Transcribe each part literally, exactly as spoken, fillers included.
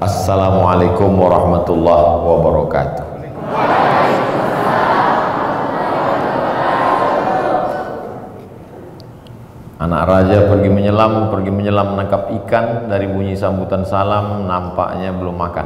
Assalamualaikum warahmatullahi wabarakatuh. Anak raja pergi menyelam, pergi menyelam menangkap ikan. Dari bunyi sambutan salam, nampaknya belum makan.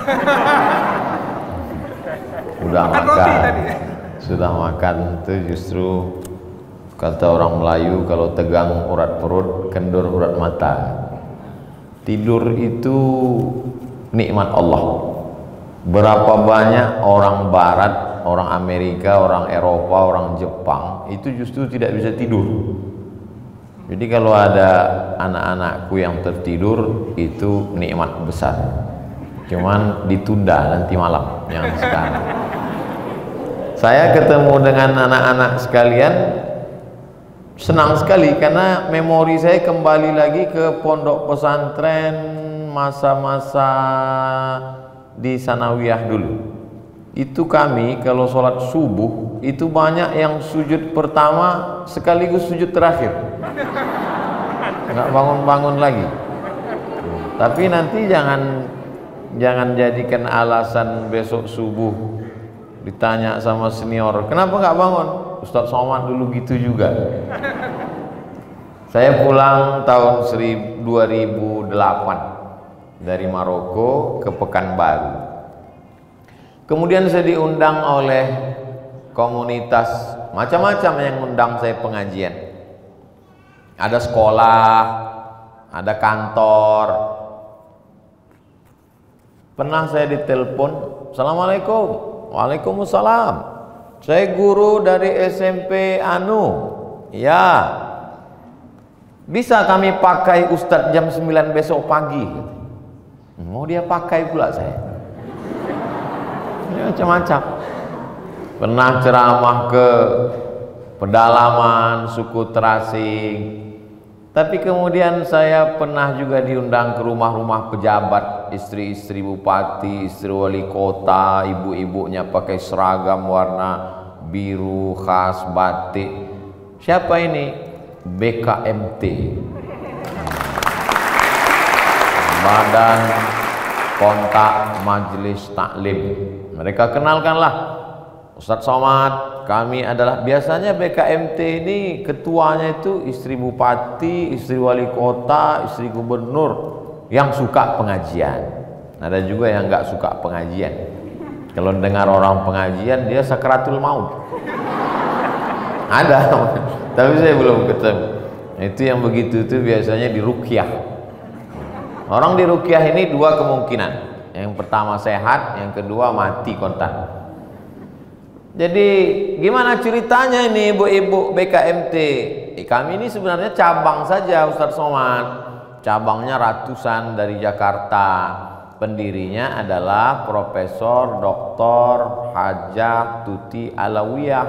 Udah makan, sudah makan. Itu justru kata orang Melayu, kalau tegang urat perut, kendur urat mata. Tidur itu nikmat Allah. Berapa banyak orang Barat, orang Amerika, orang Eropa, orang Jepang itu justru tidak bisa tidur. Jadi kalau ada anak-anakku yang tertidur, itu nikmat besar. Cuman ditunda nanti malam, jangan sekarang. Saya ketemu dengan anak-anak sekalian, senang sekali karena memori saya kembali lagi ke pondok pesantren masa-masa di Sanawiyah dulu. Itu kami kalau sholat subuh itu banyak yang sujud pertama sekaligus sujud terakhir, nggak bangun-bangun lagi. Tapi nanti jangan jangan jadikan alasan besok subuh ditanya sama senior, kenapa nggak bangun? Ustadz Somad dulu gitu juga. Saya pulang tahun dua ribu delapan dari Maroko ke Pekanbaru. Kemudian saya diundang oleh komunitas macam-macam yang undang saya pengajian. Ada sekolah, ada kantor. Pernah saya ditelepon, Assalamualaikum. Waalaikumsalam. Saya guru dari S M P Anu. Ya. Bisa kami pakai Ustadz jam sembilan besok pagi. Mau dia pakai pula saya. Macam-macam. Pernah ceramah ke pedalaman suku terasing. Tapi kemudian saya pernah juga diundang ke rumah-rumah pejabat, istri-istri bupati, istri wali kota, ibu-ibunya pakai seragam warna biru khas batik. Siapa ini? B K M T, Badan Kontak Majelis Taklim. Mereka kenalkanlah, Ustadz Somad, kami adalah, biasanya B K M T ini ketuanya itu istri bupati, istri wali kota, istri gubernur yang suka pengajian. Ada juga yang nggak suka pengajian. Kalau dengar orang pengajian dia sakratul maut. Ada, tapi saya belum ketemu. Itu yang begitu itu biasanya di ruqyah. Orang di ruqyah ini dua kemungkinan. Yang pertama sehat, yang kedua mati kontan. Jadi gimana ceritanya ini ibu-ibu B K M T? Eh, kami ini sebenarnya cabang saja Ustadz Somad. Cabangnya ratusan dari Jakarta. Pendirinya adalah Profesor Doktor Hajah Tuti Alawiyah.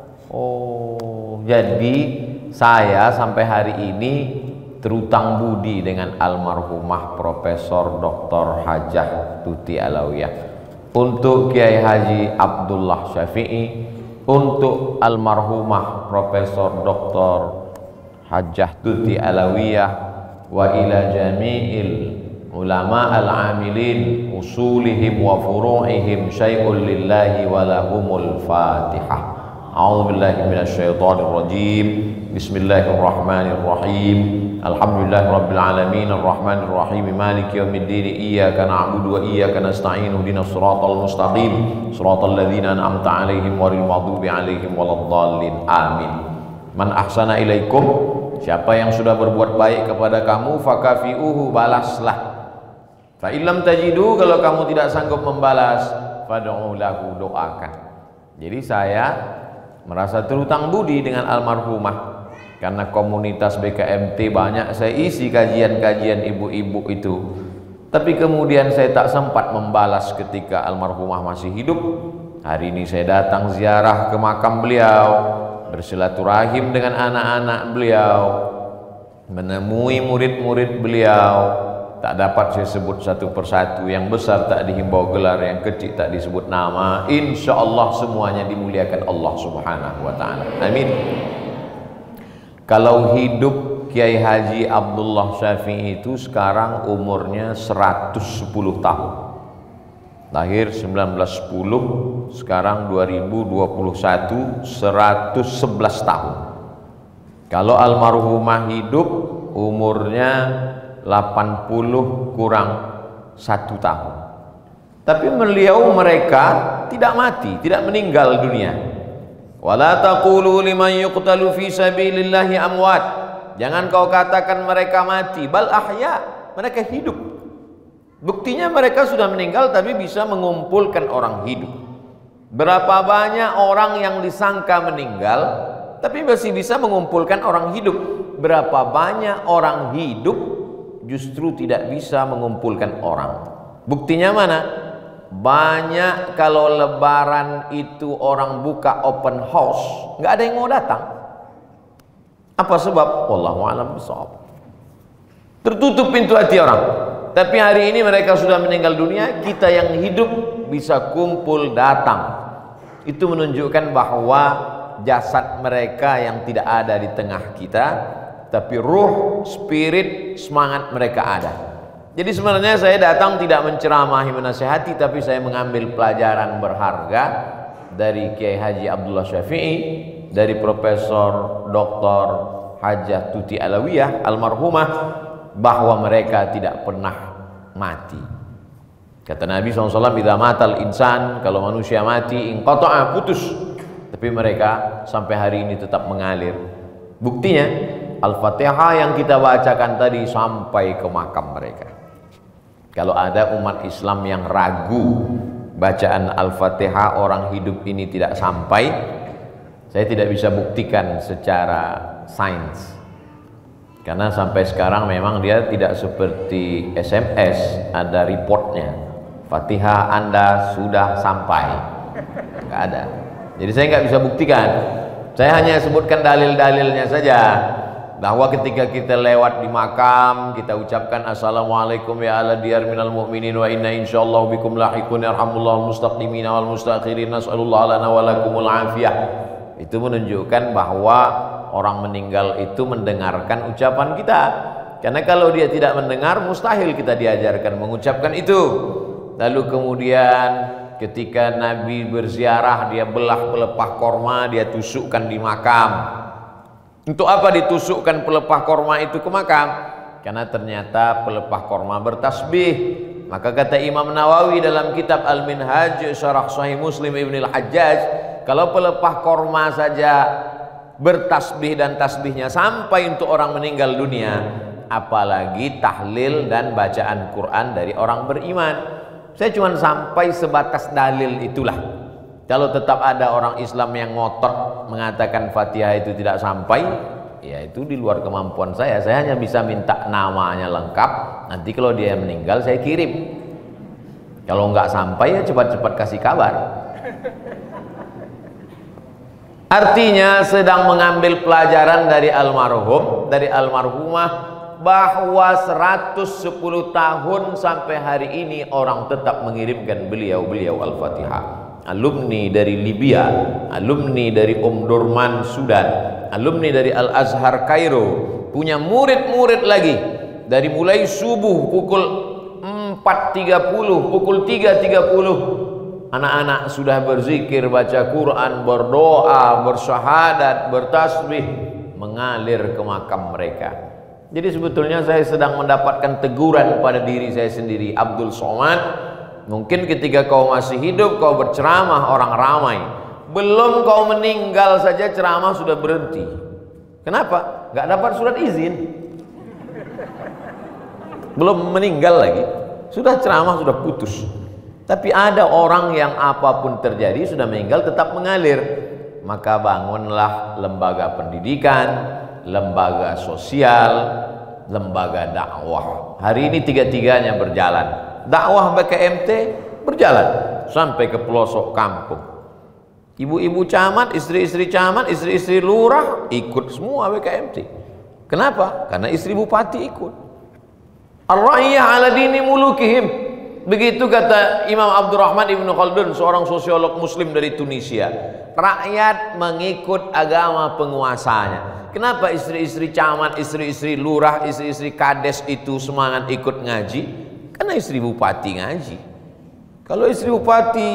Oh, jadi saya sampai hari ini terutang budi dengan almarhumah Profesor Doktor Hajah Tuti Alawiyah. Untuk Kiai Haji Abdullah Syafi'i, untuk almarhumah Profesor Doktor Hajah Tuti Alawiyah, wa ila jami'il ulama al-amilin usulihim wa furu'ihim syai'un lillahi wa lahumul fatihah. A'udzu billahi minasyaitonir rajim. Bismillahirrahmanirrahim. Alhamdulillahirabbil alamin arrahmanir rahim maliki yaumiddin iyyaka na'budu wa iyyaka nasta'in ihdinas siratal mustaqim siratal ladzina an'amta 'alaihim ghairil maghdubi 'alaihim waladdallin. Amin. Man ahsana ilaikum, siapa yang sudah berbuat baik kepada kamu, fakafi'uhu, balaslah. Fa illam tajidu, kalau kamu tidak sanggup membalas, fad'u lahu, doakan. Jadi saya merasa terutang budi dengan almarhumah karena komunitas B K M T banyak saya isi kajian-kajian ibu-ibu itu. Tapi kemudian saya tak sempat membalas ketika almarhumah masih hidup. Hari ini saya datang ziarah ke makam beliau, bersilaturahim dengan anak-anak beliau, menemui murid-murid beliau. Tak dapat saya sebut satu persatu, yang besar tak dihimbau gelar, yang kecil tak disebut nama. Insya Allah semuanya dimuliakan Allah Subhanahu wa ta'ala. Amin. Kalau hidup Kiai Haji Abdullah Syafi'i itu sekarang umurnya seratus sepuluh tahun. Lahir sembilan belas sepuluh, sekarang dua ribu dua puluh satu, seratus sebelas tahun. Kalau almarhumah hidup umurnya delapan puluh kurang satu tahun. Tapi beliau mereka tidak mati, tidak meninggal dunia. Wala taqulu liman yuqtalu fi sabilillahi amwat. Jangan kau katakan mereka mati, bal ahya, mereka hidup. Buktinya mereka sudah meninggal tapi bisa mengumpulkan orang hidup. Berapa banyak orang yang disangka meninggal tapi masih bisa mengumpulkan orang hidup. Berapa banyak orang hidup justru tidak bisa mengumpulkan orang. Buktinya mana? Banyak kalau lebaran itu orang buka open house, nggak ada yang mau datang. Apa sebab? Wallahu a'lam bishawab. Tertutup pintu hati orang. Tapi hari ini mereka sudah meninggal dunia, kita yang hidup bisa kumpul datang. Itu menunjukkan bahwa jasad mereka yang tidak ada di tengah kita, tapi ruh, spirit, semangat mereka ada. Jadi sebenarnya saya datang tidak menceramahi, menasihati, tapi saya mengambil pelajaran berharga dari Kiai Haji Abdullah Syafi'i, dari Profesor Doktor Hajah Tuti Alawiyah almarhumah, bahwa mereka tidak pernah mati. Kata Nabi shallallahu alaihi wasallam, "Idza matal insan," kalau manusia mati, inqata'a, putus. Tapi mereka sampai hari ini tetap mengalir. Buktinya Al-Fatihah yang kita bacakan tadi sampai ke makam mereka. Kalau ada umat Islam yang ragu bacaan Al-Fatihah orang hidup ini tidak sampai, saya tidak bisa buktikan secara sains. Karena sampai sekarang memang dia tidak seperti S M S, ada reportnya. Fatihah Anda sudah sampai. Nggak ada. Jadi saya nggak bisa buktikan. Saya hanya sebutkan dalil-dalilnya saja. Bahwa ketika kita lewat di makam, kita ucapkan Assalamualaikum ya ala diyar minal mu'minin wa inna insyaallah bikum lahiqun yarhamullahu mustaqdimina wal mustakhirin nas'alullah lana wa lakumul afiyah. Itu menunjukkan bahwa orang meninggal itu mendengarkan ucapan kita. Karena kalau dia tidak mendengar, mustahil kita diajarkan mengucapkan itu. Lalu kemudian ketika Nabi berziarah, dia belah pelepah korma, dia tusukkan di makam. Untuk apa ditusukkan pelepah korma itu ke makam? Karena ternyata pelepah korma bertasbih. Maka kata Imam Nawawi dalam kitab Al-Minhaj Syarah Sahih Muslim Ibn Al-Hajjaj, kalau pelepah korma saja bertasbih dan tasbihnya sampai untuk orang meninggal dunia, apalagi tahlil dan bacaan Quran dari orang beriman. Saya cuma sampai sebatas dalil itulah. Kalau tetap ada orang Islam yang ngotot mengatakan Fatihah itu tidak sampai, ya itu di luar kemampuan saya. Saya hanya bisa minta namanya lengkap, nanti kalau dia meninggal saya kirim. Kalau nggak sampai ya cepat-cepat kasih kabar. Artinya sedang mengambil pelajaran dari almarhum, dari almarhumah, bahwa seratus sepuluh tahun sampai hari ini orang tetap mengirimkan beliau-beliau Al-Fatihah. Alumni dari Libya, alumni dari Om Durman Sudan, alumni dari Al-Azhar Kairo, punya murid-murid lagi dari mulai subuh pukul empat tiga puluh, pukul tiga tiga puluh. Anak-anak sudah berzikir, baca Quran, berdoa, bersyahadat, bertasbih, mengalir ke makam mereka. Jadi sebetulnya saya sedang mendapatkan teguran pada diri saya sendiri. Abdul Somad, mungkin ketika kau masih hidup kau berceramah orang ramai, belum kau meninggal saja ceramah sudah berhenti. Kenapa? Gak dapat surat izin. Belum meninggal lagi, sudah ceramah sudah putus. Tapi ada orang yang apapun terjadi sudah meninggal tetap mengalir. Maka bangunlah lembaga pendidikan, lembaga sosial, lembaga dakwah. Hari ini tiga-tiganya berjalan. Dakwah B K M T berjalan sampai ke pelosok kampung. Ibu-ibu camat, istri-istri camat, istri-istri lurah ikut semua B K M T. Kenapa? Karena istri bupati ikut. Ar-ra'iyah ala dini mulukihim. Begitu kata Imam Abdurrahman Ibn Khaldun, seorang sosiolog muslim dari Tunisia. Rakyat mengikut agama penguasanya. Kenapa istri-istri camat, istri-istri lurah, istri-istri kades itu semangat ikut ngaji? Karena istri bupati ngaji. Kalau istri bupati,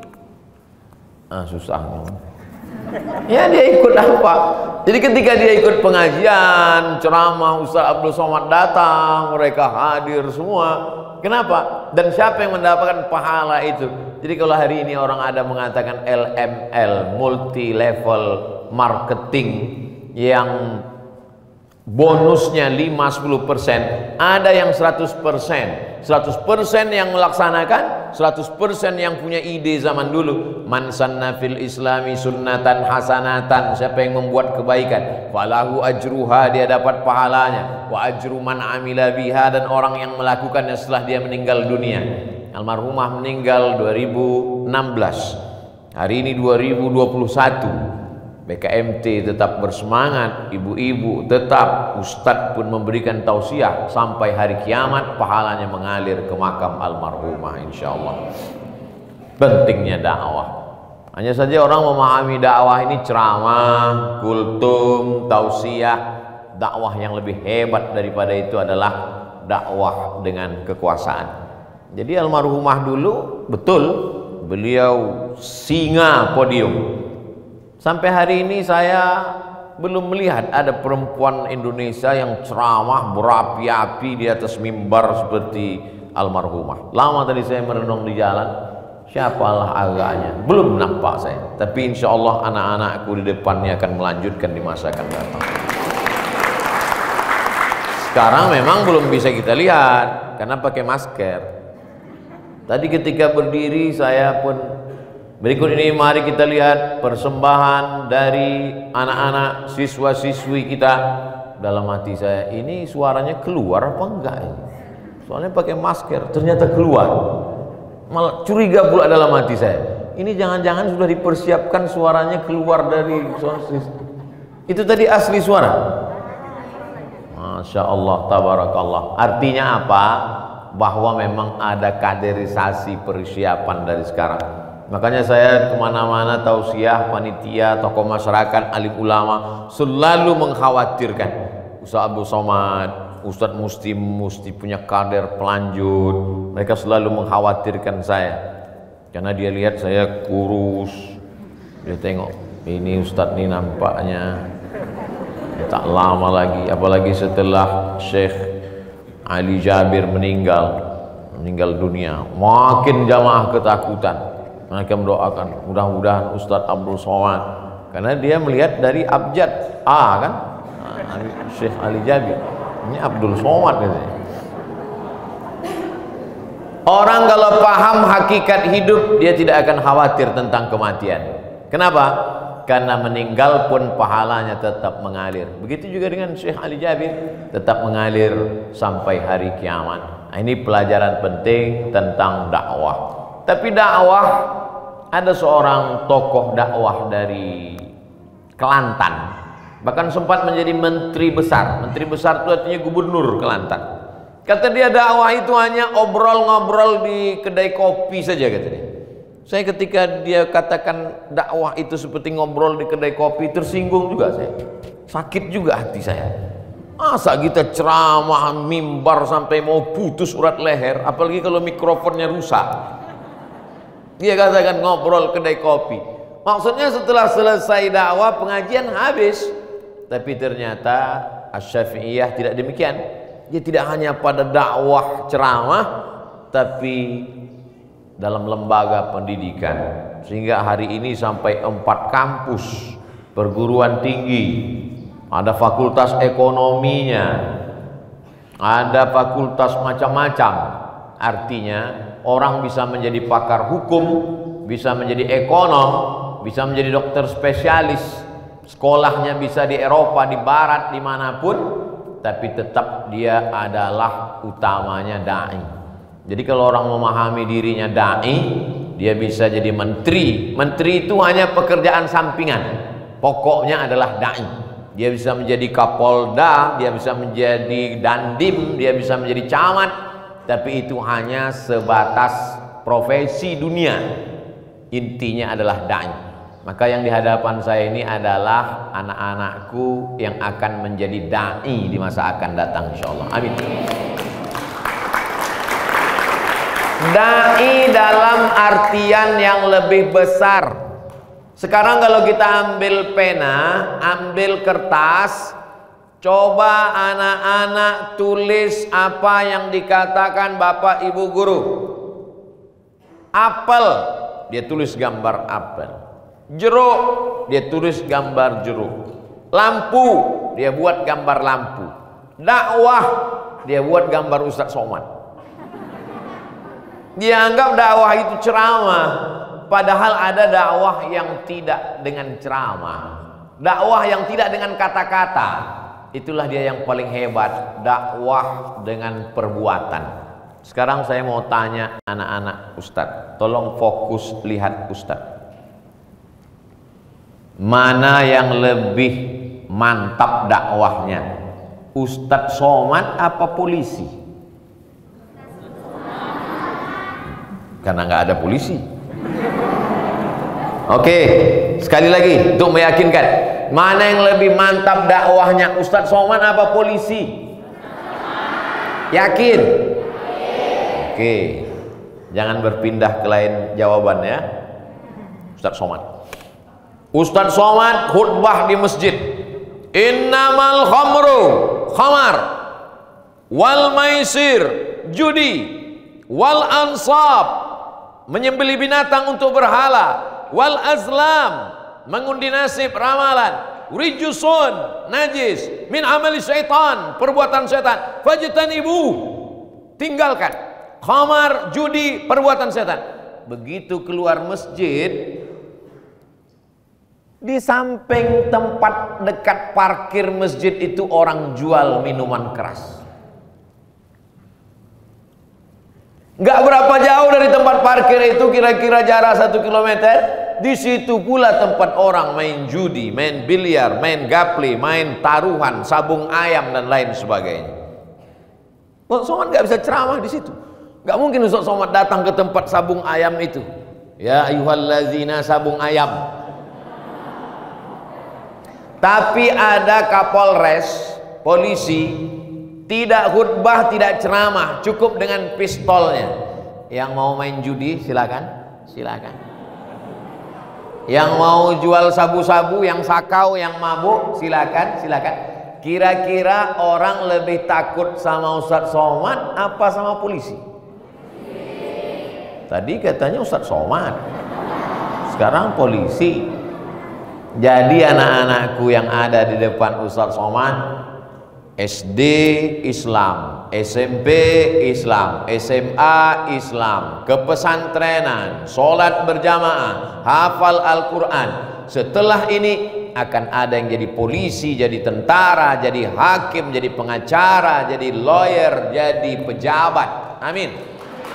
ah susah. Ya dia ikut apa? Jadi ketika dia ikut pengajian, ceramah, Ustaz Abdul Somad datang, mereka hadir semua. Kenapa? Dan siapa yang mendapatkan pahala itu? Jadi kalau hari ini orang ada mengatakan L M L, multi level marketing, yang bonusnya lima sampai sepuluh persen, ada yang seratus persen. seratus persen yang melaksanakan, seratus persen yang punya ide zaman dulu. Man sanna fil islami sunnatan hasanatan, siapa yang membuat kebaikan, falahu ajruha, dia dapat pahalanya, wa ajru man amila biha, dan orang yang melakukannya setelah dia meninggal dunia. Almarhumah meninggal dua ribu enam belas, hari ini dua ribu dua puluh satu. B K M T tetap bersemangat, ibu-ibu tetap, ustadz pun memberikan tausiah, sampai hari kiamat pahalanya mengalir ke makam almarhumah insyaallah. Pentingnya dakwah. Hanya saja orang memahami dakwah ini ceramah, kultum, tausiah. Dakwah yang lebih hebat daripada itu adalah dakwah dengan kekuasaan. Jadi almarhumah dulu betul beliau singa podium. Sampai hari ini saya belum melihat ada perempuan Indonesia yang ceramah berapi-api di atas mimbar seperti almarhumah. Lama tadi saya merenung di jalan, siapalah agaknya, belum nampak saya. Tapi insya Allah anak-anakku di depannya akan melanjutkan di masa akan datang. Sekarang memang belum bisa kita lihat karena pakai masker. Tadi ketika berdiri saya pun, berikut ini mari kita lihat persembahan dari anak-anak siswa-siswi kita. Dalam hati saya, ini suaranya keluar apa enggak ini? Soalnya pakai masker, ternyata keluar. Malah curiga pula dalam hati saya. Ini jangan-jangan sudah dipersiapkan suaranya keluar dari suara. Itu tadi asli suara. Masya Allah, tabarakallah. Artinya apa? Bahwa memang ada kaderisasi persiapan dari sekarang. Makanya saya kemana-mana tausiah, panitia, tokoh masyarakat, alim ulama selalu mengkhawatirkan Ustaz Abdul Somad, Ustaz Musti Musti punya kader pelanjut. Mereka selalu mengkhawatirkan saya karena dia lihat saya kurus. Dia tengok ini Ustaz ini nampaknya tak lama lagi, apalagi setelah Syekh Ali Jabir meninggal meninggal dunia, makin jamaah ketakutan. Mereka mendoakan mudah-mudahan Ustadz Abdul Somad, karena dia melihat dari abjad A kan, Syekh Ali Jabir, ini Abdul Somad katanya. Orang kalau paham hakikat hidup, dia tidak akan khawatir tentang kematian. Kenapa? Karena meninggal pun pahalanya tetap mengalir. Begitu juga dengan Syekh Ali Jabir, tetap mengalir sampai hari kiamat. Nah, ini pelajaran penting tentang dakwah. Tapi dakwah, ada seorang tokoh dakwah dari Kelantan, bahkan sempat menjadi menteri besar. Menteri besar itu artinya gubernur Kelantan. Kata dia dakwah itu hanya obrol-ngobrol di kedai kopi saja, kata dia. Saya ketika dia katakan dakwah itu seperti ngobrol di kedai kopi, tersinggung juga saya. Sakit juga hati saya. Masa kita ceramah mimbar sampai mau putus urat leher, apalagi kalau mikrofonnya rusak. Dia katakan ngobrol kedai kopi. Maksudnya setelah selesai dakwah pengajian habis. Tapi ternyata Asy-Syafi'iyah tidak demikian. Dia tidak hanya pada dakwah ceramah, tapi dalam lembaga pendidikan. Sehingga hari ini sampai empat kampus perguruan tinggi. Ada fakultas ekonominya, ada fakultas macam-macam. Artinya orang bisa menjadi pakar hukum, bisa menjadi ekonom, bisa menjadi dokter spesialis. Sekolahnya bisa di Eropa, di Barat, dimanapun, tapi tetap dia adalah utamanya da'i. Jadi kalau orang memahami dirinya da'i, dia bisa jadi menteri. Menteri itu hanya pekerjaan sampingan, pokoknya adalah da'i. Dia bisa menjadi kapolda, dia bisa menjadi dandim, dia bisa menjadi camat. tapi itu hanya sebatas profesi dunia. Intinya adalah dai. Maka yang di hadapan saya ini adalah anak-anakku yang akan menjadi dai di masa akan datang, insyaallah. Amin. Dai dalam artian yang lebih besar. Sekarang kalau kita ambil pena, ambil kertas, coba anak-anak tulis apa yang dikatakan Bapak Ibu guru. Apel, dia tulis gambar apel. Jeruk, dia tulis gambar jeruk. Lampu, dia buat gambar lampu. Dakwah, dia buat gambar Ustadz Somad. Dia anggap dakwah itu ceramah, padahal ada dakwah yang tidak dengan ceramah, dakwah yang tidak dengan kata-kata. Itulah dia yang paling hebat, dakwah dengan perbuatan. Sekarang saya mau tanya anak-anak Ustadz, tolong fokus lihat Ustadz. Mana yang lebih mantap dakwahnya, Ustadz Somad apa polisi? Karena nggak ada polisi. Oke, sekali lagi untuk meyakinkan, mana yang lebih mantap dakwahnya, Ustadz Somad apa polisi? Yakin? Oke, jangan berpindah ke lain jawaban ya. Ustadz Somad. Ustadz Somad khutbah di masjid. Innamal khamru khamar wal maisir judi wal ansab menyembelih binatang untuk berhala, wal azlam mengundi nasib ramalan, rijusun najis min amali syaitan perbuatan syaitan, fajtanibu tinggalkan, khamar judi perbuatan syaitan. Begitu keluar masjid, di samping tempat dekat parkir masjid itu orang jual minuman keras. Gak berapa jauh dari tempat parkir itu, kira-kira jarak satu kilometer. Di situ pula tempat orang main judi, main biliar, main gapli, main taruhan, sabung ayam dan lain sebagainya. Ustadz Somad gak bisa ceramah di situ. Gak mungkin Ustadz Somad datang ke tempat sabung ayam itu. Ya ayyuhallazina sabung ayam. Tapi ada Kapolres, polisi, tidak khutbah, tidak ceramah, cukup dengan pistolnya. Yang mau main judi silakan, silakan. Yang mau jual sabu-sabu, yang sakau, yang mabuk, silakan, silakan. Kira-kira orang lebih takut sama Ustadz Somad apa sama polisi? Tadi katanya Ustadz Somad, sekarang polisi. Jadi anak-anakku yang ada di depan Ustadz Somad, S D Islam, S M P Islam, S M A Islam, kepesantrenan, sholat berjamaah, hafal Al-Quran. Setelah ini akan ada yang jadi polisi, jadi tentara, jadi hakim, jadi pengacara, jadi lawyer, jadi pejabat. Amin.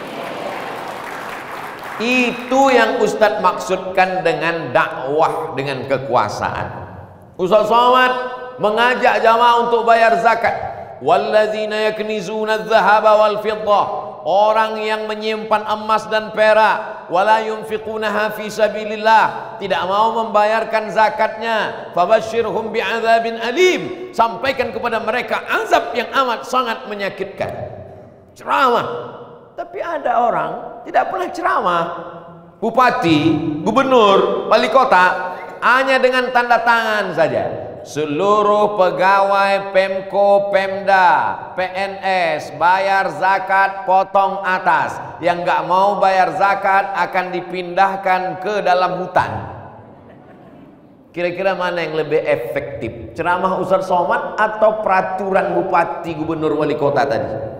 Itu yang Ustadz maksudkan dengan dakwah dengan kekuasaan. Ustadz Somad mengajak jamaah untuk bayar zakat. Wallazina yaknizuna adh-dhahaba wal fiddah, orang yang menyimpan emas dan perak, wala yunfiqunaha fi sabilillah, tidak mau membayarkan zakatnya, fabashshirhum bi'adzabin alim, sampaikan kepada mereka azab yang amat sangat menyakitkan. Ceramah. Tapi ada orang tidak pernah ceramah. Bupati, gubernur, wali kota hanya dengan tanda tangan saja. Seluruh pegawai Pemko, Pemda, P N S bayar zakat potong atas. Yang nggak mau bayar zakat akan dipindahkan ke dalam hutan. Kira-kira mana yang lebih efektif? Ceramah Ustadz Somad atau peraturan bupati, gubernur, wali kota tadi?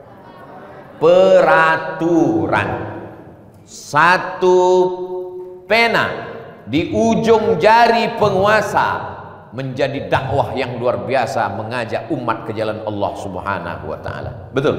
Peraturan. Satu pena di ujung jari penguasa menjadi dakwah yang luar biasa, mengajak umat ke jalan Allah Subhanahu wa taala. Betul?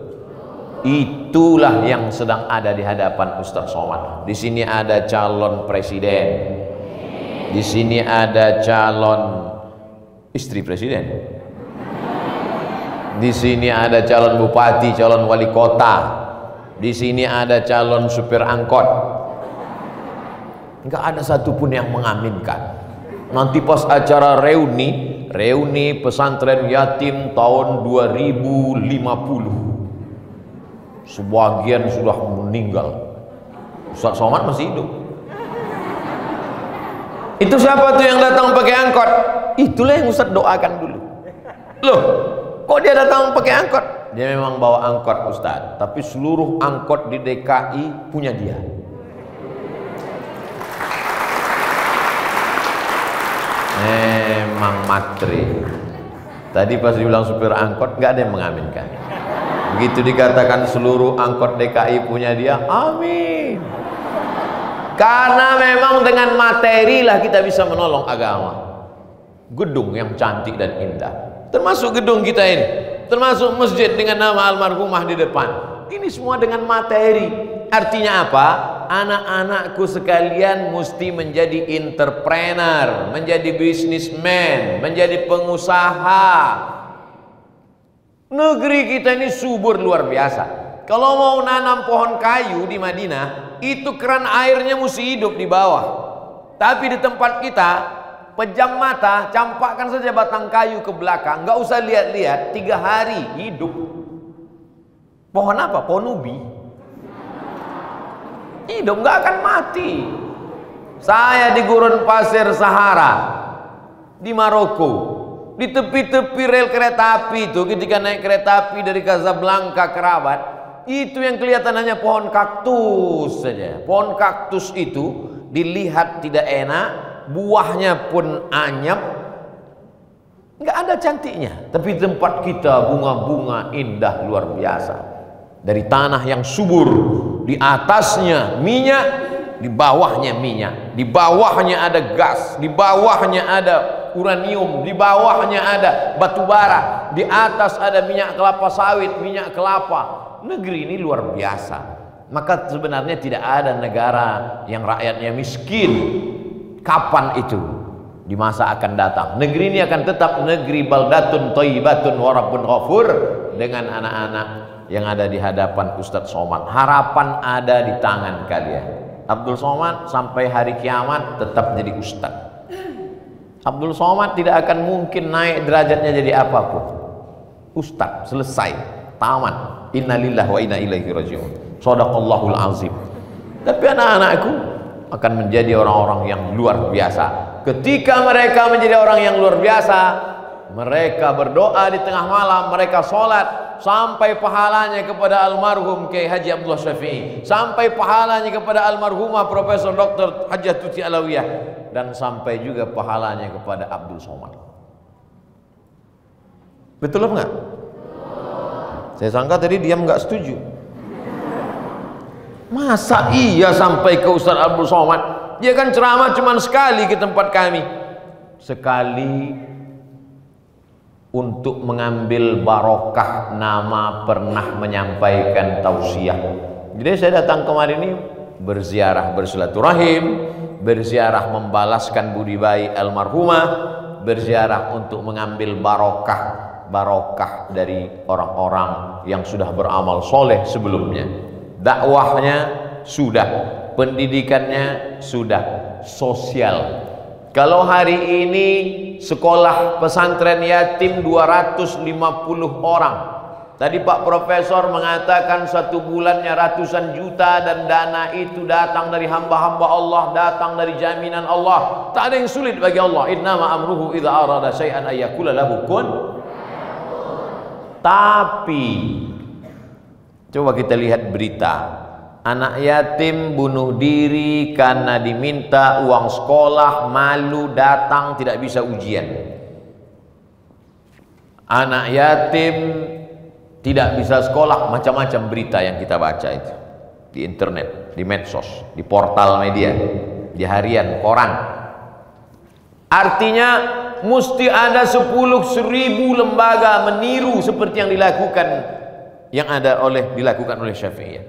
Itulah yang sedang ada di hadapan Ustadz Somad. Di sini ada calon presiden. Di sini ada calon istri presiden. Di sini ada calon bupati, calon wali kota. Di sini ada calon supir angkot. Enggak ada satupun yang mengaminkan. Nanti pas acara reuni, reuni pesantren yatim tahun dua ribu lima puluh, sebagian sudah meninggal. Ustaz Somad masih hidup. Itu siapa tuh yang datang pakai angkot? Itulah yang Ustaz doakan dulu. Loh, kok dia datang pakai angkot? Dia memang bawa angkot Ustaz, tapi seluruh angkot di D K I punya dia. Memang matri. Tadi pas dibilang supir angkot nggak ada yang mengaminkan. Begitu dikatakan seluruh angkot D K I punya dia, amin. Karena memang dengan materi lah kita bisa menolong agama. Gedung yang cantik dan indah, termasuk gedung kita ini, termasuk masjid dengan nama almarhumah di depan. Ini semua dengan materi. Artinya apa? Anak-anakku sekalian mesti menjadi entrepreneur, menjadi businessman, menjadi pengusaha. Negeri kita ini subur luar biasa. Kalau mau nanam pohon kayu di Madinah, itu keran airnya mesti hidup di bawah. Tapi di tempat kita, pejam mata, campakkan saja batang kayu ke belakang, nggak usah lihat-lihat, tiga hari hidup. Pohon apa? Pohon ubi. Hidup, nggak akan mati. Saya di gurun pasir Sahara di Maroko, di tepi-tepi rel kereta api itu, ketika naik kereta api dari Casablanca ke Rabat, itu yang kelihatan hanya pohon kaktus saja. Pohon kaktus itu dilihat tidak enak, buahnya pun anyep, nggak ada cantiknya. Tapi tempat kita bunga-bunga indah luar biasa. Dari tanah yang subur, di atasnya minyak, di bawahnya minyak, di bawahnya ada gas, di bawahnya ada uranium, di bawahnya ada batu bara, di atas ada minyak kelapa sawit, minyak kelapa. Negeri ini luar biasa. Maka sebenarnya tidak ada negara yang rakyatnya miskin. Kapan itu? Di masa akan datang. Negeri ini akan tetap negeri baldatun thayyibatun wa rabbun ghafur, dengan anak-anak yang ada di hadapan Ustadz Somad. Harapan ada di tangan kalian. Abdul Somad sampai hari kiamat tetap jadi Ustadz. Abdul Somad tidak akan mungkin naik derajatnya jadi apapun. Ustadz, selesai, tamat. Innalillahi wa inna ilaihi raji'un. Shadaqallahul azim. Tapi anak-anakku akan menjadi orang-orang yang luar biasa. Ketika mereka menjadi orang yang luar biasa, mereka berdoa di tengah malam, mereka sholat, sampai pahalanya kepada almarhum Kiai Haji Abdullah Syafi'i, sampai pahalanya kepada almarhumah Profesor Doktor Hajjah Tuti Alawiyah, dan sampai juga pahalanya kepada Abdul Somad. Betul apa enggak? Saya sangka tadi diam nggak setuju. Masa iya sampai ke Ustaz Abdul Somad? Dia kan ceramah cuma sekali ke tempat kami. Sekali untuk mengambil barokah nama pernah menyampaikan tausiah. Jadi saya datang kemarin ini berziarah bersilaturahim, berziarah membalaskan budi baik almarhumah, berziarah untuk mengambil barokah barokah dari orang-orang yang sudah beramal soleh sebelumnya. Dakwahnya sudah, pendidikannya sudah, sosial. Kalau hari ini sekolah pesantren yatim dua ratus lima puluh orang. Tadi Pak Profesor mengatakan satu bulannya ratusan juta, dan dana itu datang dari hamba-hamba Allah, datang dari jaminan Allah. Tak ada yang sulit bagi Allah. Innama amruhu idza arada syai'an ayyakula lahu kun. Tapi coba kita lihat berita, anak yatim bunuh diri karena diminta uang sekolah, malu datang tidak bisa ujian. Anak yatim tidak bisa sekolah, macam-macam berita yang kita baca itu di internet, di medsos, di portal media, di harian, koran. Artinya mesti ada sepuluh seribu lembaga meniru seperti yang dilakukan yang ada oleh dilakukan oleh Syafi'iyah.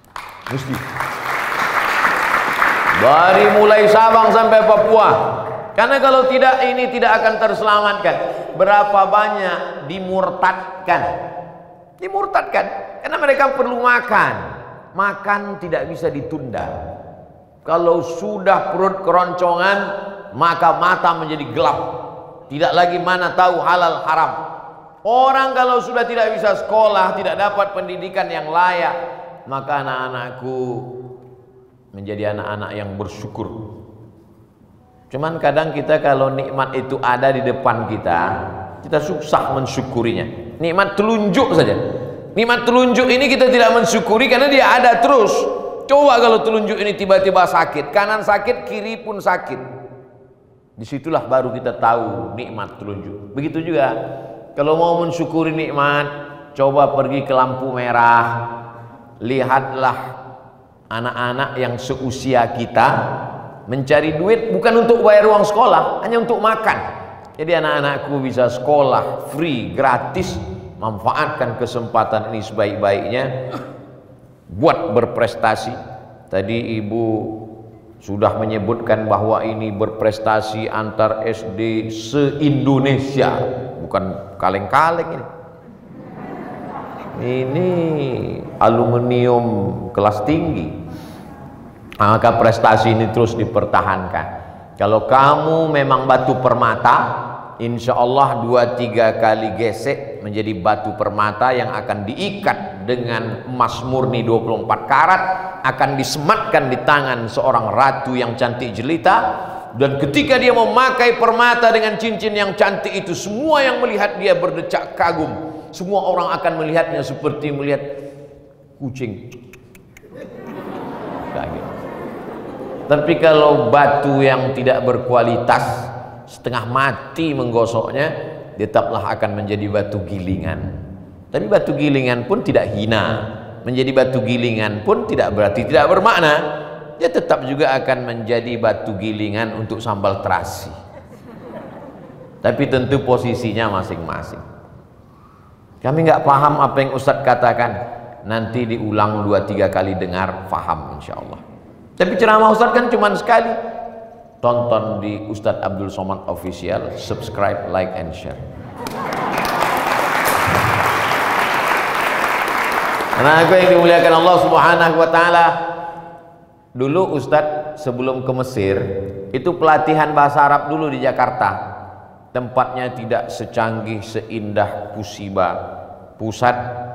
Mesti. Dari mulai Sabang sampai Papua, Karena kalau tidak, ini tidak akan terselamatkan. Berapa banyak dimurtadkan? Dimurtadkan karena mereka perlu makan. Makan tidak bisa ditunda. Kalau sudah perut keroncongan, maka mata menjadi gelap. Tidak lagi mana tahu halal haram. Orang kalau sudah tidak bisa sekolah, tidak dapat pendidikan yang layak, maka anak-anakku menjadi anak-anak yang bersyukur. Cuman kadang kita kalau nikmat itu ada di depan kita, kita susah mensyukurinya. Nikmat telunjuk saja. Nikmat telunjuk ini kita tidak mensyukuri karena dia ada terus. Coba kalau telunjuk ini tiba-tiba sakit, kanan sakit, kiri pun sakit. Disitulah baru kita tahu nikmat telunjuk. Begitu juga kalau mau mensyukuri nikmat, coba pergi ke lampu merah. Lihatlah anak-anak yang seusia kita mencari duit bukan untuk bayar uang sekolah, hanya untuk makan. Jadi anak-anakku bisa sekolah free, gratis. Manfaatkan kesempatan ini sebaik-baiknya buat berprestasi. Tadi ibu sudah menyebutkan bahwa ini berprestasi antar S D se-Indonesia, bukan kaleng-kaleng ini. Ini aluminium kelas tinggi. Maka prestasi ini terus dipertahankan. Kalau kamu memang batu permata, insya Allah dua tiga kali gesek menjadi batu permata yang akan diikat dengan emas murni dua puluh empat karat, akan disematkan di tangan seorang ratu yang cantik jelita. Dan ketika dia memakai permata dengan cincin yang cantik itu, semua yang melihat dia berdecak kagum. Semua orang akan melihatnya seperti melihat kucing. Kaget. Tapi kalau batu yang tidak berkualitas, setengah mati menggosoknya, tetaplah akan menjadi batu gilingan. Tapi batu gilingan pun tidak hina. Menjadi batu gilingan pun tidak berarti tidak bermakna. Dia tetap juga akan menjadi batu gilingan untuk sambal terasi. Tapi tentu posisinya masing-masing. Kami nggak paham apa yang Ustadz katakan. Nanti diulang dua tiga kali dengar, paham insya Allah. Tapi ceramah Ustadz kan cuma sekali. Tonton di Ustadz Abdul Somad Official, subscribe, like, and share. Karena aku yang dimuliakan Allah Subhanahu wa Ta'ala, dulu Ustadz sebelum ke Mesir itu pelatihan bahasa Arab dulu di Jakarta. Tempatnya tidak secanggih seindah Pusiba, pusat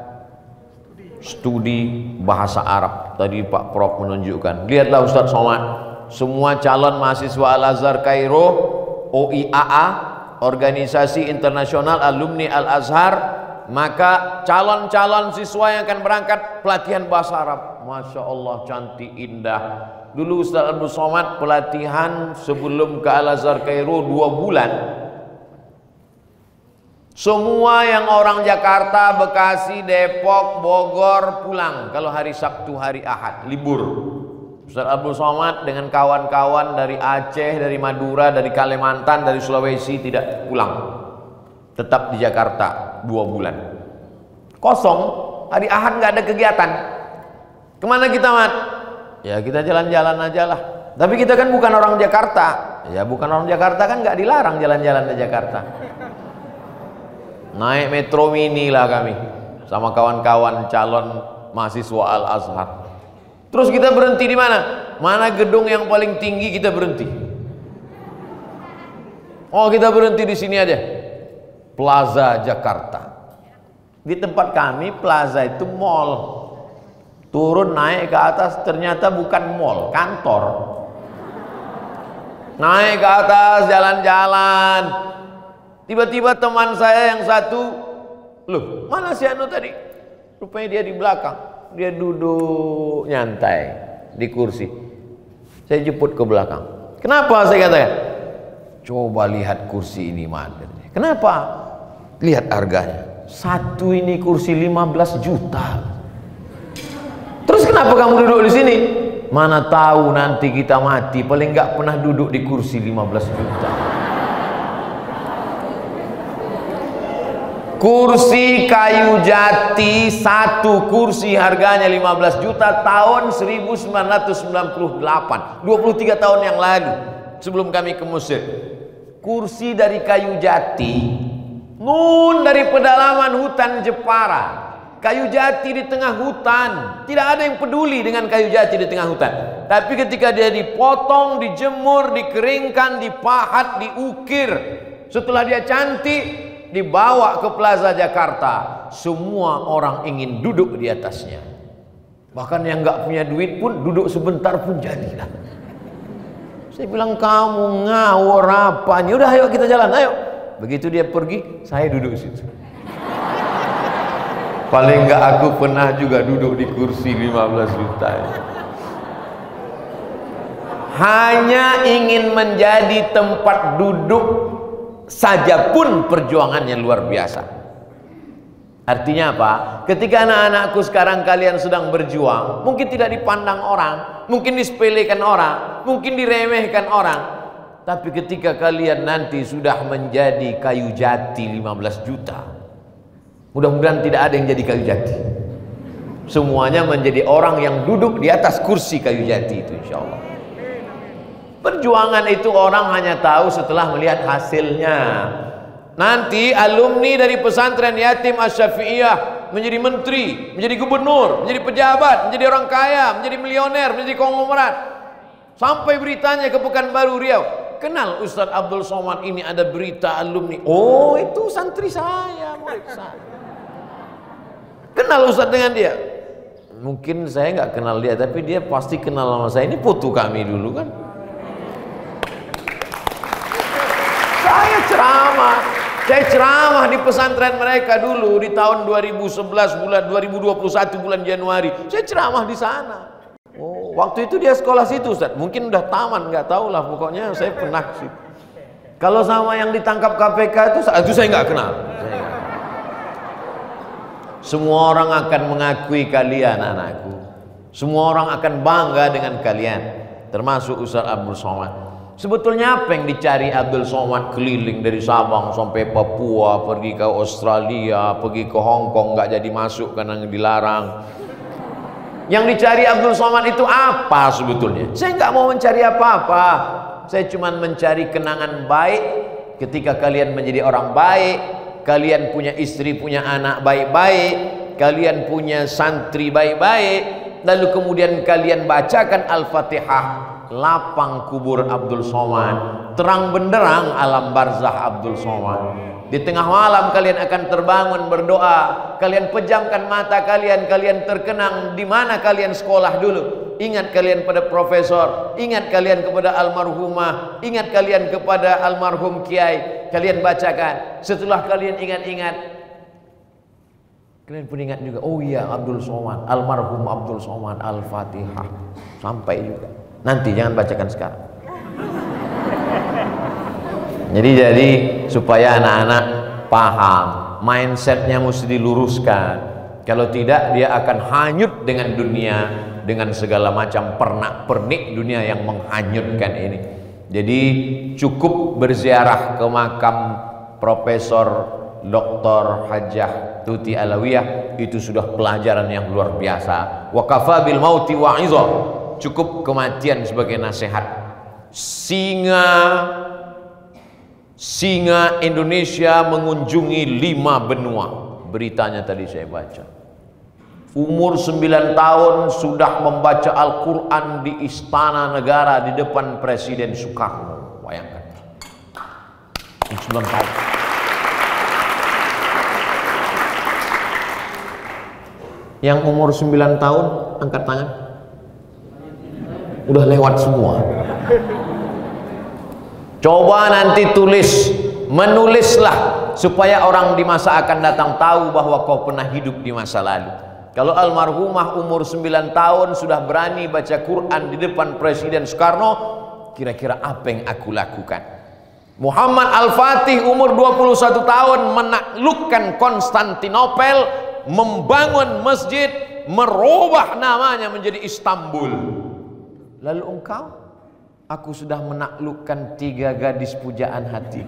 studi bahasa Arab. Tadi Pak Prof menunjukkan. Lihatlah Ustadz Somad, semua calon mahasiswa Al-Azhar Kairo, O I A A, Organisasi Internasional Alumni Al-Azhar, maka calon-calon siswa yang akan berangkat pelatihan bahasa Arab, Masya Allah cantik indah. Dulu Ustaz Abdul Somad pelatihan sebelum ke Al-Azhar Kairo dua bulan. Semua yang orang Jakarta, Bekasi, Depok, Bogor pulang kalau hari Sabtu, hari Ahad, libur. Ustaz Abdul Somad dengan kawan-kawan dari Aceh, dari Madura, dari Kalimantan, dari Sulawesi tidak pulang. Tetap di Jakarta dua bulan. Kosong, hari Ahad nggak ada kegiatan. Kemana kita, Mat? Ya kita jalan-jalan aja lah. Tapi kita kan bukan orang Jakarta. Ya bukan orang Jakarta kan nggak dilarang jalan-jalan di Jakarta. Naik metro mini lah kami sama kawan-kawan calon mahasiswa Al-Azhar. Terus kita berhenti di mana? Mana gedung yang paling tinggi kita berhenti? Oh kita berhenti di sini aja. Plaza Jakarta. Di tempat kami plaza itu mall. Turun naik ke atas ternyata bukan mall, kantor. Naik ke atas jalan-jalan. Tiba-tiba teman saya yang satu, loh mana si Anu tadi? Rupanya dia di belakang. Dia duduk nyantai di kursi. Saya jemput ke belakang. Kenapa saya katakan? Coba lihat kursi ini, Mat. Kenapa? Lihat harganya. Satu ini kursi lima belas juta. Terus kenapa kamu duduk di sini? Mana tahu nanti kita mati, paling nggak pernah duduk di kursi lima belas juta. Kursi kayu jati satu kursi harganya lima belas juta tahun seribu sembilan ratus sembilan puluh delapan, dua puluh tiga tahun yang lalu sebelum kami ke Mesir. kursi dari kayu jati, nun dari pedalaman hutan Jepara. Kayu jati di tengah hutan, tidak ada yang peduli dengan kayu jati di tengah hutan. Tapi ketika dia dipotong, dijemur, dikeringkan, dipahat, diukir, setelah dia cantik, dibawa ke Plaza Jakarta, semua orang ingin duduk di atasnya. Bahkan yang nggak punya duit pun duduk sebentar pun jadilah. Saya bilang, kamu ngawur apanya? Udah ayo kita jalan, ayo. Begitu dia pergi, saya duduk situ. Paling enggak aku pernah juga duduk di kursi lima belas juta. Hanya ingin menjadi tempat duduk saja pun perjuangannya luar biasa. Artinya apa? Ketika anak-anakku sekarang kalian sedang berjuang, mungkin tidak dipandang orang, mungkin disepelekan orang, mungkin diremehkan orang. Tapi ketika kalian nanti sudah menjadi kayu jati lima belas juta, mudah-mudahan tidak ada yang jadi kayu jati. Semuanya menjadi orang yang duduk di atas kursi kayu jati itu, insya Allah. Perjuangan itu orang hanya tahu setelah melihat hasilnya. Nanti alumni dari pesantren Yatim Asy-Syafi'iyah menjadi menteri, menjadi gubernur, menjadi pejabat, menjadi orang kaya, menjadi milioner, menjadi konglomerat. Sampai beritanya ke Pekanbaru Riau, kenal Ustadz Abdul Somad, ini ada berita alumni. Oh, itu santri saya, murid saya. Kenal Ustadz dengan dia? Mungkin saya nggak kenal dia, tapi dia pasti kenal sama saya. Ini putu kami dulu kan. Saya ceramah, saya ceramah di pesantren mereka dulu di tahun dua ribu sebelas bulan dua ribu dua puluh satu bulan Januari. Saya ceramah di sana. Oh, waktu itu dia sekolah situ, Ustadz. Mungkin udah taman, nggak tahu lah. Pokoknya saya pernah sih. Kalau sama yang ditangkap K P K itu, itu saya nggak kenal. Saya nggak. Semua orang akan mengakui kalian, anakku. Semua orang akan bangga dengan kalian, termasuk Ustadz Abdul Somad. Sebetulnya apa yang dicari Abdul Somad keliling dari Sabang sampai Papua, pergi ke Australia, pergi ke Hong Kong, nggak jadi masuk karena dilarang. Yang dicari Abdul Somad itu apa sebetulnya? Saya nggak mau mencari apa-apa. Saya cuma mencari kenangan baik ketika kalian menjadi orang baik. Kalian punya istri, punya anak baik-baik, kalian punya santri baik-baik, lalu kemudian kalian bacakan Al-Fatihah, lapang kubur Abdul Somad, terang benderang alam barzah Abdul Somad. Di tengah malam kalian akan terbangun berdoa, kalian pejamkan mata kalian, kalian terkenang di mana kalian sekolah dulu. Ingat kalian pada profesor, ingat kalian kepada almarhumah, ingat kalian kepada almarhum kiai. Kalian bacakan, setelah kalian ingat-ingat, kalian pun ingat juga, oh iya Abdul Somad, almarhum Abdul Somad, Al-Fatihah. Sampai juga. Nanti jangan bacakan sekarang. Jadi jadi supaya anak-anak paham, mindsetnya mesti diluruskan. Kalau tidak, dia akan hanyut dengan dunia, dengan segala macam pernak-pernik dunia yang menghanyutkan ini. Jadi cukup berziarah ke makam Profesor Doktor Hajjah Tuti Alawiyah, itu sudah pelajaran yang luar biasa. Wa kafa bil mauti wa'izah, cukup kematian sebagai nasihat. Singa singa Indonesia mengunjungi lima benua. Beritanya tadi saya baca. Umur sembilan tahun sudah membaca Al-Quran di Istana Negara di depan Presiden Soekarno. Bayangkan, sembilan tahun. Yang umur sembilan tahun angkat tangan. Udah lewat semua. Coba nanti tulis, menulislah supaya orang di masa akan datang tahu bahwa kau pernah hidup di masa lalu. Kalau almarhumah umur sembilan tahun sudah berani baca Quran di depan Presiden Soekarno, kira-kira apa yang aku lakukan? Muhammad Al-Fatih umur dua puluh satu tahun menaklukkan Konstantinopel, membangun masjid, merubah namanya menjadi Istanbul. Lalu engkau? Aku sudah menaklukkan tiga gadis pujaan hati.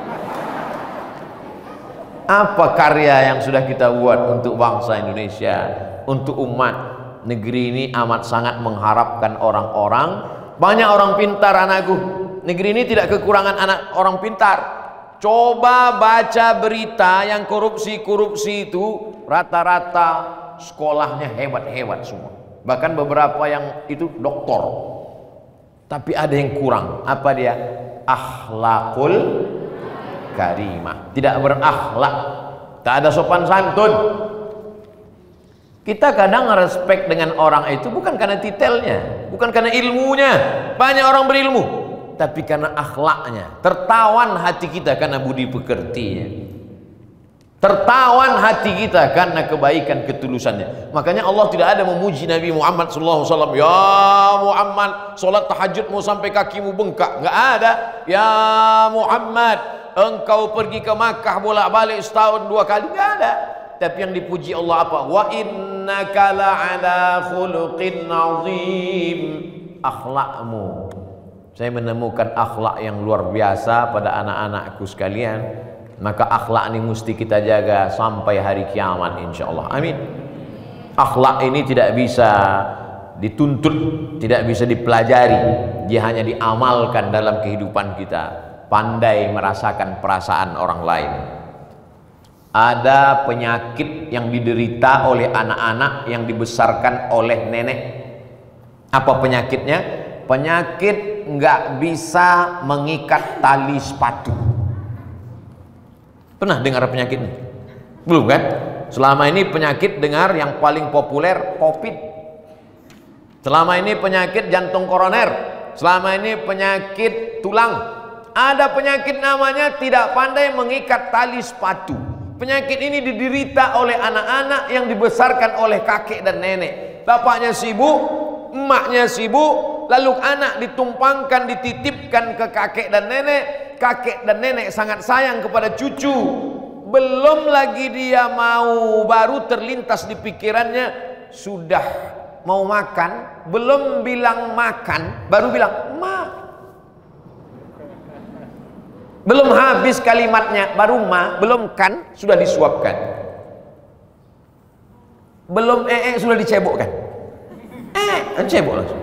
Apa karya yang sudah kita buat untuk bangsa Indonesia, untuk umat? Negeri ini amat sangat mengharapkan orang-orang. Banyak orang pintar, anakku. Negeri ini tidak kekurangan anak orang pintar. Coba baca berita yang korupsi-korupsi itu, rata-rata sekolahnya hebat-hebat semua. Bahkan beberapa yang itu doktor. Tapi ada yang kurang. Apa dia? Akhlakul karimah. Tidak berakhlak. Tak ada sopan santun. Kita kadang respect dengan orang itu bukan karena titelnya, bukan karena ilmunya. Banyak orang berilmu, tapi karena akhlaknya. Tertawan hati kita karena budi pekertinya. Tertawan hati kita karena kebaikan ketulusannya. Makanya Allah tidak ada memuji Nabi Muhammad sallallahu alaihi wasallam, ya Muhammad, solat tahajudmu sampai kakimu bengkak. Enggak ada. Ya Muhammad, engkau pergi ke Makkah bolak-balik setahun dua kali. Enggak ada. Tapi yang dipuji Allah apa? Wa innaka la'ala khuluqin azim. Akhlakmu. Saya menemukan akhlak yang luar biasa pada anak-anakku sekalian. Maka akhlak ini mesti kita jaga sampai hari kiamat insyaallah. Amin. Akhlak ini tidak bisa dituntut, tidak bisa dipelajari. Dia hanya diamalkan dalam kehidupan kita. Pandai merasakan perasaan orang lain. Ada penyakit yang diderita oleh anak-anak yang dibesarkan oleh nenek. Apa penyakitnya? Penyakit nggak bisa mengikat tali sepatu. Pernah dengar penyakit ini? Belum kan? Selama ini penyakit dengar yang paling populer COVID. Selama ini penyakit jantung koroner. Selama ini penyakit tulang. Ada penyakit namanya tidak pandai mengikat tali sepatu. Penyakit ini diderita oleh anak-anak yang dibesarkan oleh kakek dan nenek. Bapaknya sibuk, emaknya sibuk, lalu anak ditumpangkan, dititipkan ke kakek dan nenek. Kakek dan nenek sangat sayang kepada cucu. Belum lagi dia mau, baru terlintas di pikirannya, sudah mau makan, belum bilang makan, baru bilang ma. Belum habis kalimatnya, baru ma, belum kan, sudah disuapkan. Belum ee, sudah dicebokkan. Eh, cebok langsung.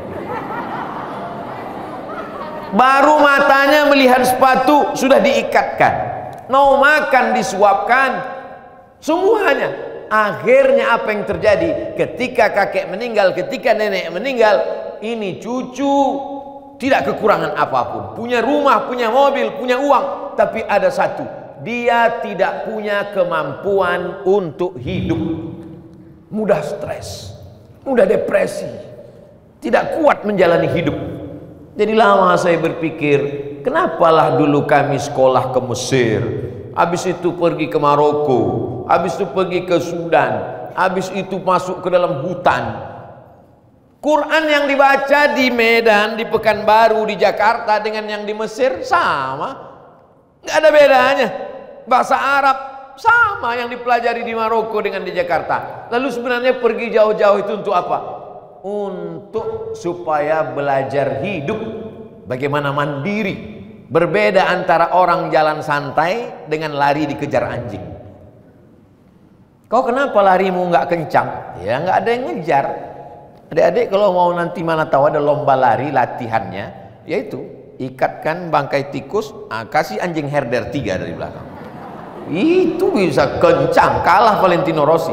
Baru matanya melihat sepatu, sudah diikatkan. Mau makan, disuapkan. Semuanya. Akhirnya apa yang terjadi? Ketika kakek meninggal, ketika nenek meninggal, ini cucu tidak kekurangan apapun, punya rumah, punya mobil, punya uang, tapi ada satu, dia tidak punya kemampuan untuk hidup. Mudah stres, mudah depresi, tidak kuat menjalani hidup. Jadi lama saya berpikir, kenapalah dulu kami sekolah ke Mesir, habis itu pergi ke Maroko, habis itu pergi ke Sudan, habis itu masuk ke dalam hutan. Quran yang dibaca di Medan, di Pekanbaru, di Jakarta dengan yang di Mesir sama, nggak ada bedanya. Bahasa Arab sama yang dipelajari di Maroko dengan di Jakarta. Lalu sebenarnya pergi jauh-jauh itu untuk apa? Untuk supaya belajar hidup, bagaimana mandiri. Berbeda antara orang jalan santai dengan lari dikejar anjing. Kau kenapa larimu nggak kencang? Ya nggak ada yang ngejar. Adik-adik kalau mau nanti mana tahu ada lomba lari latihannya, yaitu ikatkan bangkai tikus, ah, kasih anjing herder tiga dari belakang. Itu bisa kencang, kalah Valentino Rossi.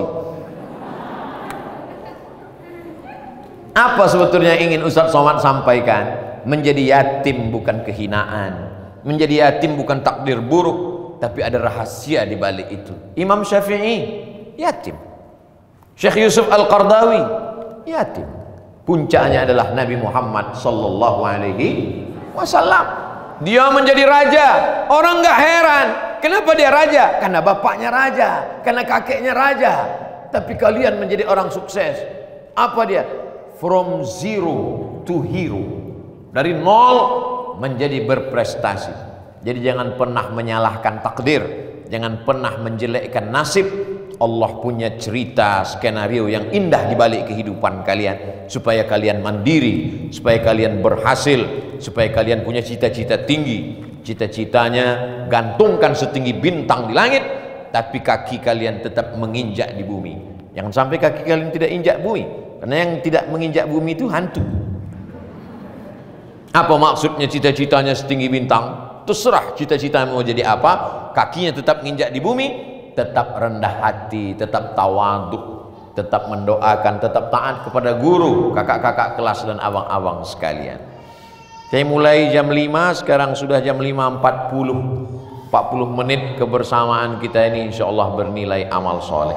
Apa sebetulnya ingin Ustadz Somad sampaikan? Menjadi yatim bukan kehinaan, menjadi yatim bukan takdir buruk, tapi ada rahasia di balik itu. Imam Syafi'i yatim, Syekh Yusuf Al-Qardawi yatim. Puncaknya adalah Nabi Muhammad sallallahu alaihi wasallam. Dia menjadi raja. Orang nggak heran. Kenapa dia raja? Karena bapaknya raja, karena kakeknya raja. Tapi kalian menjadi orang sukses. Apa dia? From zero to hero. Dari nol menjadi berprestasi. Jadi jangan pernah menyalahkan takdir, jangan pernah menjelekkan nasib. Allah punya cerita skenario yang indah di balik kehidupan kalian, supaya kalian mandiri, supaya kalian berhasil, supaya kalian punya cita-cita tinggi. Cita-citanya gantungkan setinggi bintang di langit, tapi kaki kalian tetap menginjak di bumi. Jangan sampai kaki kalian tidak injak bumi, karena yang tidak menginjak bumi itu hantu. Apa maksudnya cita-citanya setinggi bintang? Terserah cita-cita mau jadi apa, kakinya tetap nginjak di bumi, tetap rendah hati, tetap tawaduk, tetap mendoakan, tetap taat kepada guru, kakak-kakak kelas dan abang-abang sekalian. Saya mulai jam lima, sekarang sudah jam lima empat puluh. empat puluh menit kebersamaan kita ini insya Allah bernilai amal soleh.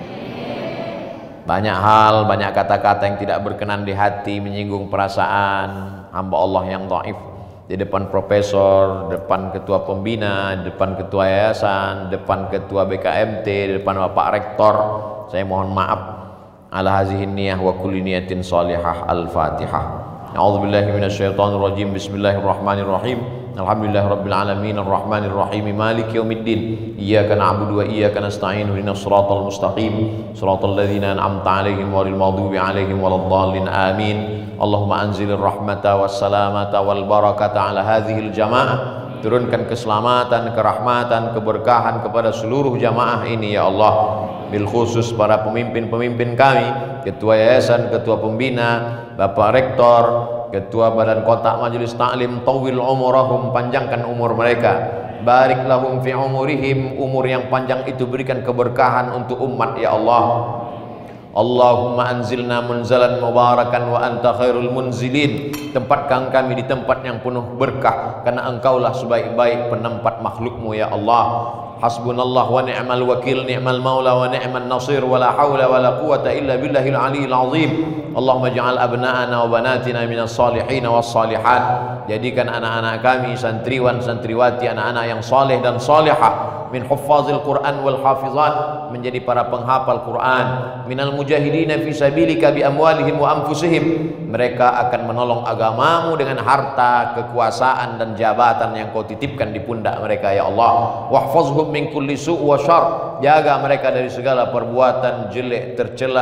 Banyak hal, banyak kata-kata yang tidak berkenan di hati, menyinggung perasaan hamba Allah yang dhaif. Di depan profesor, depan ketua pembina, depan ketua yayasan, depan ketua B K M T, di depan bapak rektor, saya mohon maaf. Ala hazihin niyah wa kulli niyatin salihah. Al-Fatihah. A'udzubillahi minasyaitonir rajim. Bismillahirrahmanirrahim. Alhamdulillah rabbil alamin arrahmanir rahim maliki yaumiddin iyyaka na'budu wa iyyaka nasta'in ihdinas siratal mustaqim siratal ladzina an'amta 'alaihim ghairil maghdubi 'alaihim waladdallin amin. Allahumma anzilir rahmata was salamata wal barakata 'ala hadhil jamaah. Turunkan keselamatan, kerahmatan, keberkahan kepada seluruh jamaah ini ya Allah. Bil khusus para pemimpin-pemimpin kami, ketua yayasan, ketua pembina, bapak rektor, ketua badan kota majelis taklim, tawil umurahum, panjangkan umur mereka, barik lahum fi umurihim, umur yang panjang itu berikan keberkahan untuk umat ya Allah. Allahumma anzilna munzalan mubarakan wa anta khairul munzilin. Tempatkan kami di tempat yang penuh berkah, karena engkaulah sebaik-baik penempat makhlukmu ya Allah. Hasbunallah wa ni'mal wakil, ni'mal maula wa ni'man nasir, wa la hawla wa la quwata illa billahil aliyil azim. Allahumma ja'al abna'ana wa banatina minas salihin was salihat. Jadikan anak-anak kami santriwan santriwati anak-anak yang saleh dan salihah, min huffazil Quran wal hafizat, menjadi para penghafal Quran, minal mujahidina fi sabilika bi amwalihim wa anfusihim. Mereka akan menolong agamamu dengan harta, kekuasaan dan jabatan yang kau titipkan di pundak mereka ya Allah. Wahfazhum min kulli su' wa syarr, jaga mereka dari segala perbuatan jelek, tercela,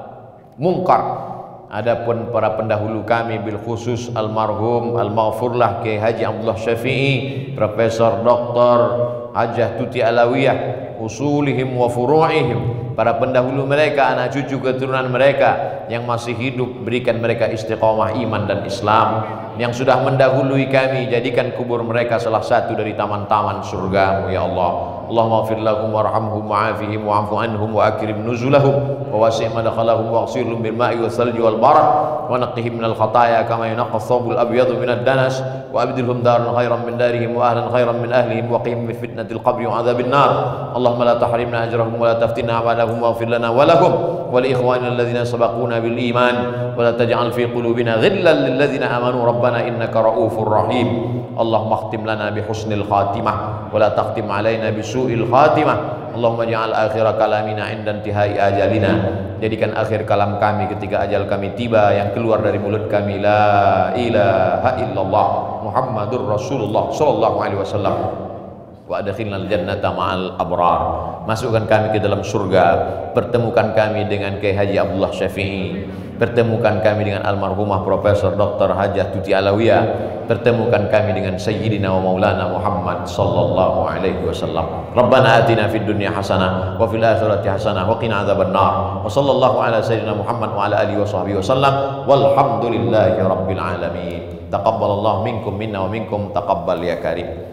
mungkar. Adapun para pendahulu kami bil khusus almarhum al-maghfurlah Kiai Haji Abdullah Syafi'i, Profesor Doktor Hajah Tuti Alawiyah, usulihim wa furu'ihim, para pendahulu mereka, anak cucu keturunan mereka yang masih hidup, berikan mereka istiqamah iman dan Islam. Yang sudah mendahului kami, jadikan kubur mereka salah satu dari taman-taman surgamu ya Allah. Allahumma ighfir lahum warhamhum wa'afihim wa'fu anhum wa akrim nuzulahum wa wasi' madkhalahum waghsilhum bil ma'i was salji wal barad wa naqqihim minal khataaya kama yunqqa ath-thawbul abyadu minad danas wa abdilhum daran khairan min darihim wa ahlan khairan min ahlihim wa qihim min fitnatil qabri wa adzabin nar. Allahumma la tahrimna ajrahum wa la taftinna ba'dahum waghfir lana wa lahum wa li ikhwanina alladhina sabaquna bil iman wa la taj'al fi qulubina ghillan lil ladzina amanu rabbana innaka ra'ufur rahim. Allahumma khtim lana bi husnil khatimah wa la takhtim alaina bi su'il khatimah. Allahumma ja'al akhir kalamina inda intihai ajalina. Jadikan akhir kalam kami ketika ajal kami tiba, yang keluar dari mulut kami la ilaha illallah Muhammadur Rasulullah sallallahu alaihi wasallam. Wa adkhilnal jannata ma'al abrar. Masukkan kami ke dalam surga. Pertemukan kami dengan Kiai Haji Abdullah Syafi'i. Pertemukan kami dengan almarhumah Profesor Doktor Hajah Tuti Alawiyah. Pertemukan kami dengan Sayyidina wa Maulana Muhammad sallallahu alaihi wasallam. Rabbana atina fid dunya hasanah wa fil akhirati hasanah wa qina adzabannar. Wa sallallahu ala sayyidina Muhammad wa ala alihi wa sahbihi wasallam. Walhamdulillahi rabbil alamin. Taqabbalallahu minkum minna wa minkum taqabbal ya karim.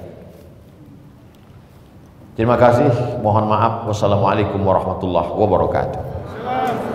Terima kasih, mohon maaf. Wassalamualaikum warahmatullahi wabarakatuh.